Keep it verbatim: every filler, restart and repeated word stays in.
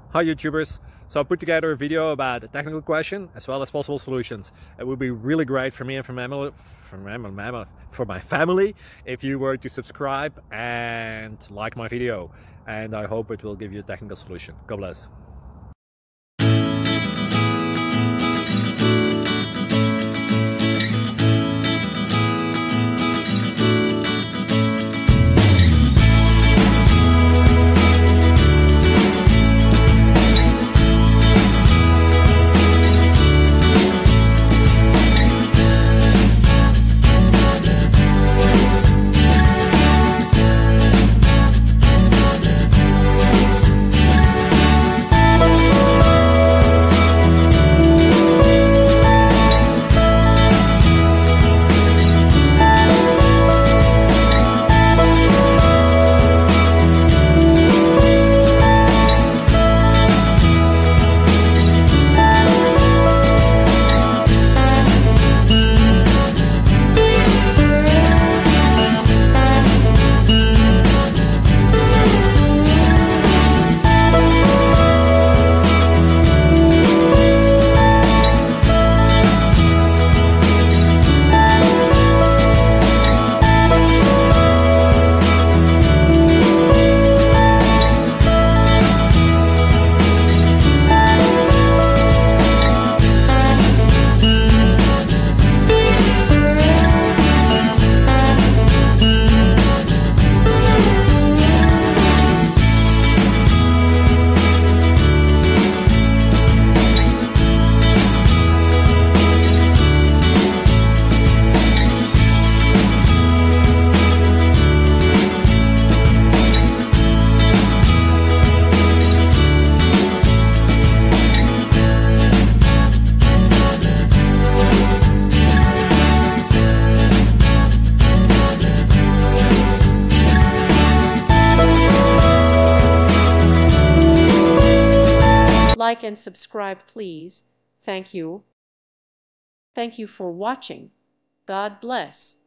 Hi YouTubers! So I put together a video about a technical question as well as possible solutions. It would be really great for me and for my family, for my, for my family if you were to subscribe and like my video. And I hope it will give you a technical solution. God bless. Like and subscribe, please. Thank you. Thank you for watching. God bless.